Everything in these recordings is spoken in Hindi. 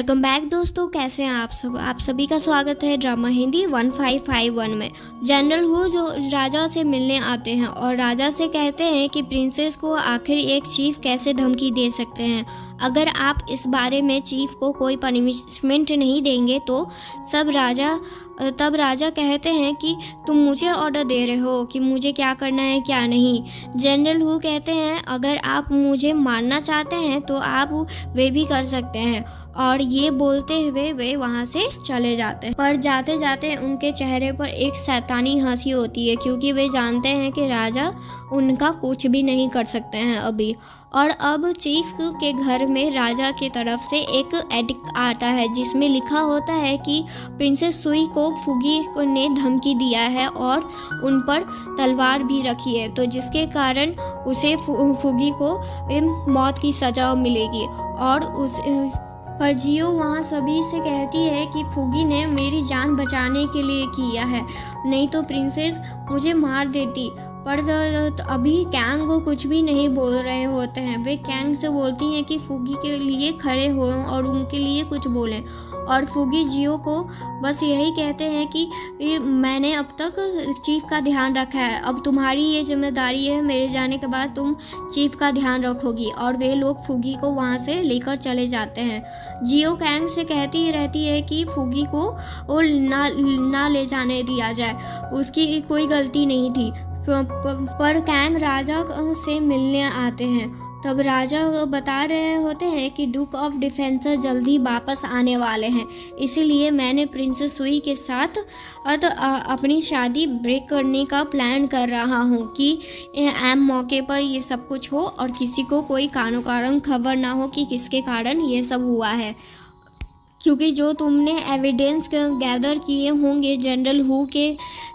वेलकम बैक दोस्तों, कैसे हैं आप सब। आप सभी का स्वागत है ड्रामा हिंदी 1551 में। जनरल हू जो राजा से मिलने आते हैं और राजा से कहते हैं कि प्रिंसेस को आखिर एक चीफ कैसे धमकी दे सकते हैं। अगर आप इस बारे में चीफ को कोई पनिशमेंट नहीं देंगे तो तब राजा कहते हैं कि तुम मुझे ऑर्डर दे रहे हो कि मुझे क्या करना है क्या नहीं। जनरल हू कहते हैं अगर आप मुझे मारना चाहते हैं तो आप वे भी कर सकते हैं, और ये बोलते हुए वे वहाँ से चले जाते हैं। पर जाते जाते उनके चेहरे पर एक शैतानी हंसी होती है, क्योंकि वे जानते हैं कि राजा उनका कुछ भी नहीं कर सकते हैं अभी। और अब चीफ के घर में राजा की तरफ से एक एडिक्ट आता है जिसमें लिखा होता है कि प्रिंसेस सुई को फुगी ने धमकी दिया है और उन पर तलवार भी रखी है, तो जिसके कारण उसे फुगी को मौत की सज़ा मिलेगी। और पर जियो वहाँ सभी से कहती है कि फुगी ने मेरी जान बचाने के लिए किया है, नहीं तो प्रिंसेस मुझे मार देती। पर अभी कैंग को कुछ भी नहीं बोल रहे होते हैं। वे कैंग से बोलती हैं कि फुगी के लिए खड़े हों और उनके लिए कुछ बोलें, और फुगी जियो को बस यही कहते हैं कि मैंने अब तक चीफ का ध्यान रखा है, अब तुम्हारी ये जिम्मेदारी है, मेरे जाने के बाद तुम चीफ का ध्यान रखोगी। और वे लोग फुगी को वहाँ से लेकर चले जाते हैं। जियो कैंग से कहती रहती है कि फुगी को ना ले जाने दिया जाए, उसकी कोई गलती नहीं थी। पर कैंग राजा से मिलने आते हैं, तब राजा बता रहे होते हैं कि डुक ऑफ डिफेंसर जल्दी वापस आने वाले हैं, इसीलिए मैंने प्रिंसेस सुई के साथ अपनी शादी ब्रेक करने का प्लान कर रहा हूँ कि एम मौके पर ये सब कुछ हो और किसी को कोई कानो कारण खबर ना हो कि किसके कारण ये सब हुआ है। क्योंकि जो तुमने एविडेंस गैदर किए होंगे जनरल हू के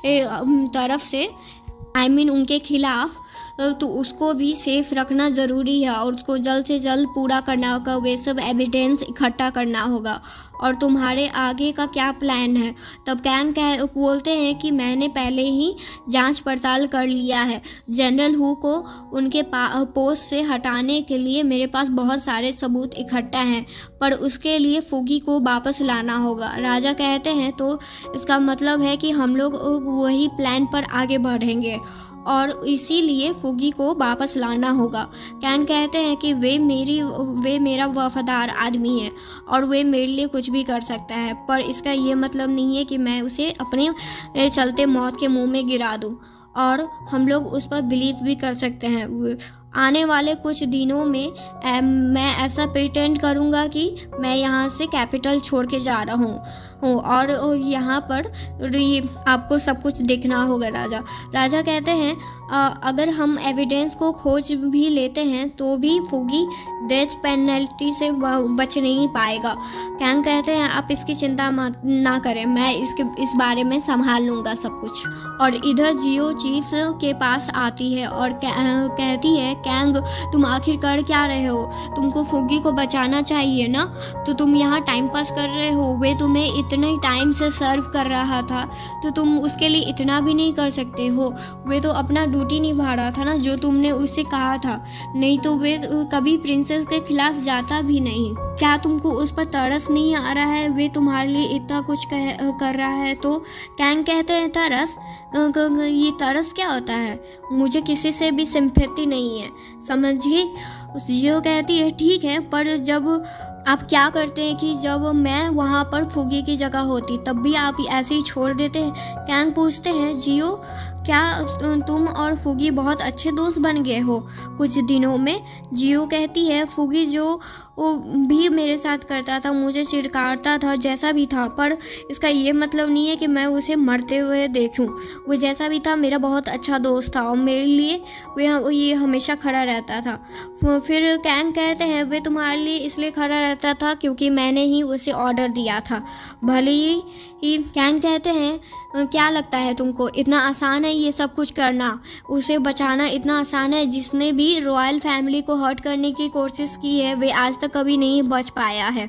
तरफ से, उनके खिलाफ, तो उसको भी सेफ रखना ज़रूरी है और उसको जल्द से जल्द पूरा करना होगा। वे सब एविडेंस इकट्ठा करना होगा। और तुम्हारे आगे का क्या प्लान है। तब कैंग बोलते हैं कि मैंने पहले ही जांच पड़ताल कर लिया है। जनरल हू को उनके पोस्ट से हटाने के लिए मेरे पास बहुत सारे सबूत इकट्ठा हैं, पर उसके लिए फुगी को वापस लाना होगा। राजा कहते हैं तो इसका मतलब है कि हम लोग वही प्लान पर आगे बढ़ेंगे और इसीलिए फुगी को वापस लाना होगा। कैंग कहते हैं कि वे मेरा वफादार आदमी है और वे मेरे लिए कुछ भी कर सकता है, पर इसका ये मतलब नहीं है कि मैं उसे अपने चलते मौत के मुंह में गिरा दूं, और हम लोग उस पर बिलीव भी कर सकते हैं। आने वाले कुछ दिनों में मैं ऐसा प्रिटेंड करूँगा कि मैं यहाँ से कैपिटल छोड़ के जा रहा हूँ और यहाँ पर आपको सब कुछ देखना होगा। राजा कहते हैं अगर हम एविडेंस को खोज भी लेते हैं तो भी फुगी डेथ पेनल्टी से बच नहीं पाएगा। कैंग कहते हैं आप इसकी चिंता ना करें, मैं इस बारे में संभाल लूँगा सब कुछ। और इधर जियो चीफ के पास आती है और कहती है कैंग तुम आखिर कर क्या रहे हो, तुमको फुगी को बचाना चाहिए ना, तो तुम यहाँ टाइम पास कर रहे हो। वे तुम्हें इतने टाइम से सर्व कर रहा था तो तुम उसके लिए इतना भी नहीं कर सकते हो। वे तो अपना ड्यूटी निभा रहा था ना, जो तुमने उससे कहा था, नहीं तो वे कभी प्रिंसेस के खिलाफ जाता भी नहीं। क्या तुमको उस पर तरस नहीं आ रहा है, वे तुम्हारे लिए इतना कुछ कर रहा है। तो कैंग कहते हैं तरस, ये तरस क्या होता है, मुझे किसी से भी सिंपैथी नहीं है, समझिए। जियो कहती है ठीक है, पर जब आप क्या करते हैं कि जब मैं वहाँ पर फुगी की जगह होती तब भी आप ऐसे ही छोड़ देते हैं। कैंग पूछते हैं जियो क्या तुम और फुगी बहुत अच्छे दोस्त बन गए हो कुछ दिनों में। जियो कहती है फुगी जो वो भी मेरे साथ करता था, मुझे चिढ़काता था, जैसा भी था, पर इसका ये मतलब नहीं है कि मैं उसे मरते हुए देखूं। वो जैसा भी था मेरा बहुत अच्छा दोस्त था और मेरे लिए ये हमेशा खड़ा रहता था। फिर कैंग कहते हैं वे तुम्हारे लिए इसलिए खड़ा रहता था क्योंकि मैंने ही उसे ऑर्डर दिया था, भले ही। कैंग कहते हैं क्या लगता है तुमको इतना आसान है ये सब कुछ करना, उसे बचाना इतना आसान है। जिसने भी रॉयल फैमिली को हर्ट करने की कोशिश की है वे आज तक कभी नहीं बच पाया है।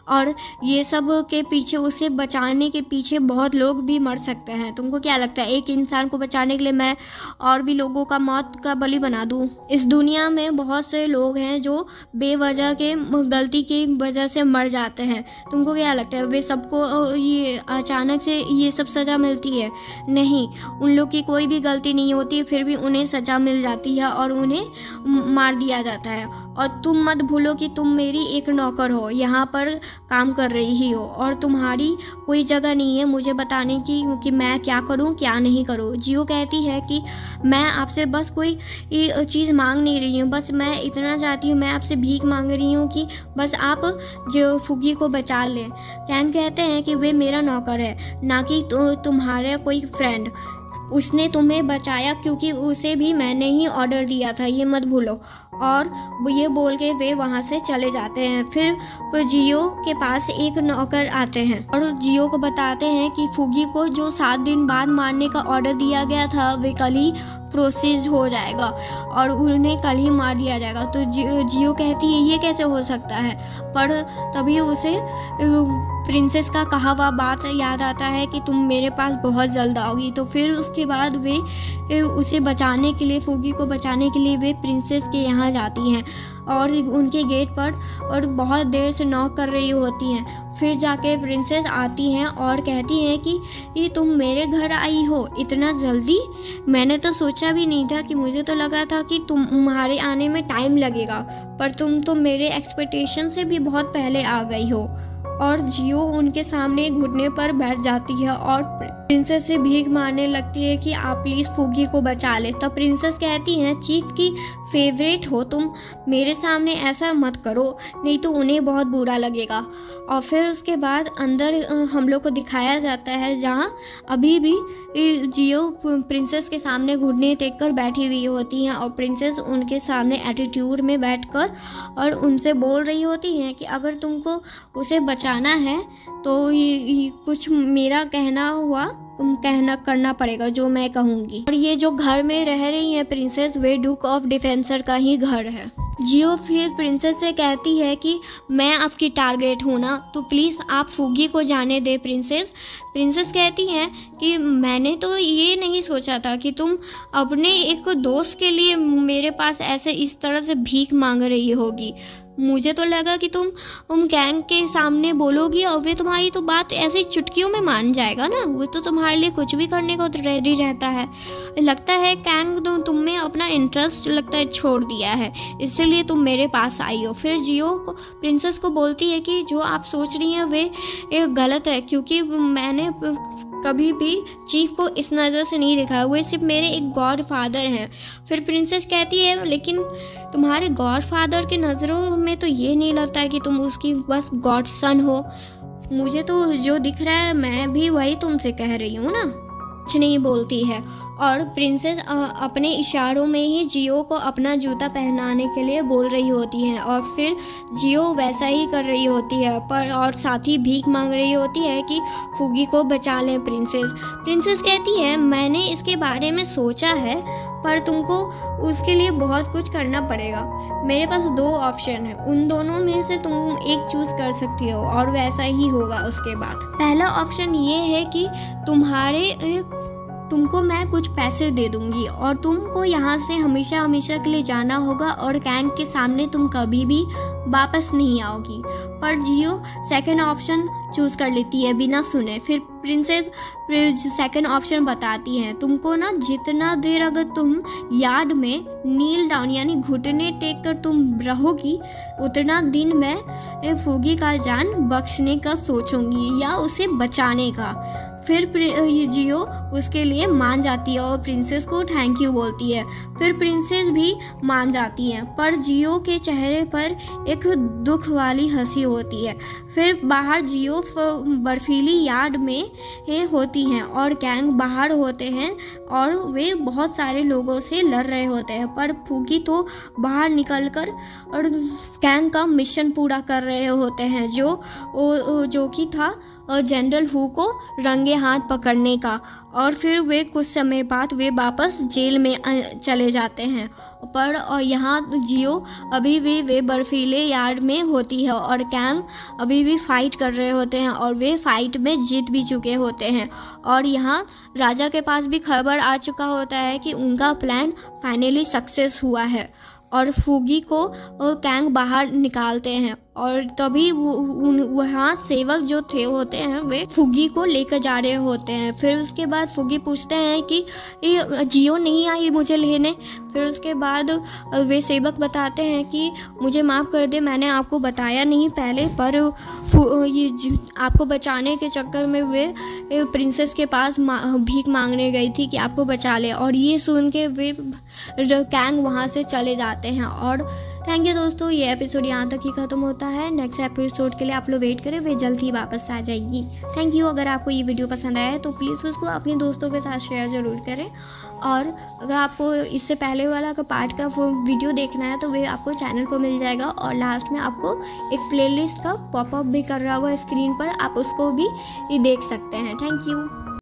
और ये सब के पीछे, उसे बचाने के पीछे बहुत लोग भी मर सकते हैं। तुमको क्या लगता है, एक इंसान को बचाने के लिए मैं और भी लोगों का मौत का बलि बना दूँ? इस दुनिया में बहुत से लोग हैं जो बेवजह के गलती की वजह से मर जाते हैं। तुमको क्या लगता है वे सबको ये अचानक से ये सब सज़ा मिलती है? नहीं, उन लोग की कोई भी गलती नहीं होती, फिर भी उन्हें सज़ा मिल जाती है और उन्हें मार दिया जाता है। और तुम मत भूलो कि तुम मेरी एक नौकर हो, यहाँ पर काम कर रही हो, और तुम्हारी कोई जगह नहीं है मुझे बताने की कि मैं क्या करूँ क्या नहीं करूँ। जियो कहती है कि मैं आपसे बस कोई चीज़ मांग नहीं रही हूँ, बस मैं इतना चाहती हूँ, मैं आपसे भीख मांग रही हूँ कि बस आप जो फुगी को बचा लें। कैंग कहते हैं कि वे मेरा नौकर है, ना कि तुम्हारा कोई फ्रेंड। उसने तुम्हें बचाया क्योंकि उसे भी मैंने ही ऑर्डर दिया था, ये मत भूलो। और ये बोल के वे वहाँ से चले जाते हैं। फिर जियो के पास एक नौकर आते हैं और जियो को बताते हैं कि फुगी को जो 7 दिन बाद मारने का ऑर्डर दिया गया था वे कल ही प्रोसेस हो जाएगा और उन्हें कल ही मार दिया जाएगा। तो जियो कहती है ये कैसे हो सकता है, पर तभी उसे प्रिंसेस का कहा हुआ बात याद आता है कि तुम मेरे पास बहुत जल्द आओगी। तो फिर उसके बाद वे उसे बचाने के लिए, फुगी को बचाने के लिए वे प्रिंसेस के यहाँ जाती हैं और उनके गेट पर और बहुत देर से नॉक कर रही होती हैं। फिर जाके प्रिंसेस आती हैं और कहती हैं कि ये तुम मेरे घर आई हो इतना जल्दी? मैंने तो सोचा भी नहीं था, कि मुझे तो लगा था कि तुम्हारे आने में टाइम लगेगा, पर तुम तो मेरे एक्सपेक्टेशन से भी बहुत पहले आ गई हो। और जियो उनके सामने घुटने पर बैठ जाती है और प्रिंसेस से भीख मारने लगती है कि आप प्लीज़ फुगी को बचा ले। तब प्रिंसेस कहती हैं चीफ की फेवरेट हो तुम, मेरे सामने ऐसा मत करो, नहीं तो उन्हें बहुत बुरा लगेगा। और फिर उसके बाद अंदर हम लोग को दिखाया जाता है जहाँ अभी भी जियो प्रिंसेस के सामने घुटने टेक कर बैठी हुई होती हैं और प्रिंसेस उनके सामने एटीट्यूड में बैठकर और उनसे बोल रही होती हैं कि अगर तुमको उसे बचाना है तो ये कुछ मेरा कहना हुआ तुम करना पड़ेगा जो मैं कहूँगी। और ये जो घर में रह रही है प्रिंसेस, वे डुक ऑफ डिफेंसर का ही घर है। जियो फिर प्रिंसेस से कहती है कि मैं आपकी टारगेट हूँ ना, तो प्लीज़ आप फुगी को जाने दे प्रिंसेस। प्रिंसेस कहती हैं कि मैंने तो ये नहीं सोचा था कि तुम अपने एक दोस्त के लिए मेरे पास ऐसे इस तरह से भीख मांग रही होगी। मुझे तो लगा कि तुम कैंग के सामने बोलोगी और वे तुम्हारी तो बात ऐसे चुटकियों में मान जाएगा ना, वो तो तुम्हारे लिए कुछ भी करने को तो रेडी रहता है। लगता है कैंग तो तुम में अपना इंटरेस्ट लगता है छोड़ दिया है, इसलिए तुम मेरे पास आई हो। फिर जियो को प्रिंसेस को बोलती है कि जो आप सोच रही हैं वे गलत है, क्योंकि मैंने कभी भी चीफ को इस नज़र से नहीं देखा, वो सिर्फ मेरे एक गॉड फादर हैं। फिर प्रिंसेस कहती है लेकिन तुम्हारे गॉड फादर के नज़रों में तो ये नहीं लगता है कि तुम उसकी बस गॉड सन हो। मुझे तो जो दिख रहा है मैं भी वही तुमसे कह रही हूँ ना। कुछ नहीं बोलती है और प्रिंसेस अपने इशारों में ही जियो को अपना जूता पहनाने के लिए बोल रही होती है और फिर जियो वैसा ही कर रही होती है पर और साथ ही भीख मांग रही होती है कि फुगी को बचा लें प्रिंसेस कहती है मैंने इसके बारे में सोचा है पर तुमको उसके लिए बहुत कुछ करना पड़ेगा। मेरे पास 2 ऑप्शन है, उन दोनों में से तुम एक चूज़ कर सकती हो और वैसा ही होगा उसके बाद। पहला ऑप्शन ये है कि तुमको मैं कुछ पैसे दे दूंगी और तुमको यहाँ से हमेशा हमेशा के लिए जाना होगा और कैंग के सामने तुम कभी भी वापस नहीं आओगी। पर जियो सेकंड ऑप्शन चूज़ कर लेती है बिना सुने। फिर प्रिंसेस सेकंड ऑप्शन बताती है तुमको ना जितना देर अगर तुम यार्ड में नील डाउन यानी घुटने टेक कर तुम रहोगी उतना दिन मैं फुगी का जान बख्शने का सोचूंगी या उसे बचाने का। फिर जियो उसके लिए मान जाती है और प्रिंसेस को थैंक यू बोलती है। फिर प्रिंसेस भी मान जाती हैं पर जियो के चेहरे पर एक दुख वाली हंसी होती है। फिर बाहर जियो बर्फीली यार्ड में होती हैं और कैंग बाहर होते हैं और वे बहुत सारे लोगों से लड़ रहे होते हैं पर फुगी तो बाहर निकलकर और कैंग का मिशन पूरा कर रहे होते हैं जो कि था जनरल हु को रंगे हाथ पकड़ने का। और फिर वे कुछ समय बाद वे वापस जेल में चले जाते हैं। पर और यहाँ जियो अभी भी वे बर्फीले यार्ड में होती है और कैंग अभी भी फाइट कर रहे होते हैं और वे फाइट में जीत भी चुके होते हैं। और यहाँ राजा के पास भी खबर आ चुका होता है कि उनका प्लान फाइनली सक्सेस हुआ है और फुगी को कैंग बाहर निकालते हैं। और तभी वहाँ सेवक जो थे होते हैं वे फुगी को लेकर जा रहे होते हैं। फिर उसके बाद फुगी पूछते हैं कि जियो नहीं आई मुझे लेने। फिर उसके बाद वे सेवक बताते हैं कि मुझे माफ़ कर दे, मैंने आपको बताया नहीं पहले, पर ये आपको बचाने के चक्कर में वे प्रिंसेस के पास भीख मांगने गई थी कि आपको बचा ले। और ये सुन के वे कैंग वहाँ से चले जाते हैं। और थैंक यू दोस्तों, ये एपिसोड यहाँ तक ही ख़त्म होता है। नेक्स्ट एपिसोड के लिए आप लोग वेट करें, वे जल्द ही वापस आ जाएगी। Thank you. अगर आपको ये वीडियो पसंद आया है तो प्लीज़ उसको अपने दोस्तों के साथ शेयर ज़रूर करें। और अगर आपको इससे पहले वाला का पार्ट का वीडियो देखना है तो वे आपको चैनल पर मिल जाएगा। और लास्ट में आपको एक प्लेलिस्ट का पॉपअप भी कर रहा होगा स्क्रीन पर, आप उसको भी देख सकते हैं। Thank you.